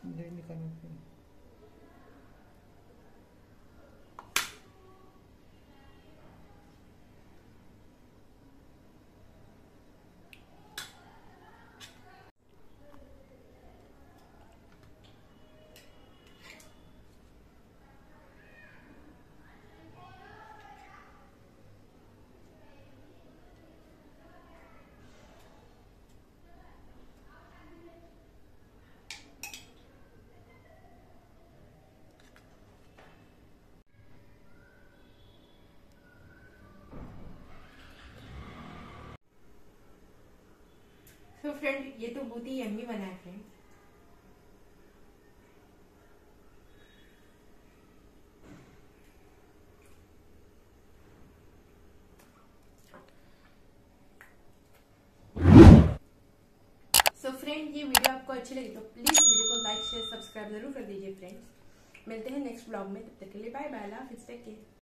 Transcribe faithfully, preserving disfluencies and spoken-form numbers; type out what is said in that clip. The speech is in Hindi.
दही निकालना फिर। तो फ्रेंड ये तो बहुत ही यम्मी बना है फ्रेंड। सो फ्रेंड ये वीडियो आपको अच्छी लगी तो प्लीज वीडियो को लाइक शेयर सब्सक्राइब जरूर कर दीजिए फ्रेंड्स। मिलते हैं नेक्स्ट ब्लॉग में, तब तक के लिए बाय बाय, टेक केयर।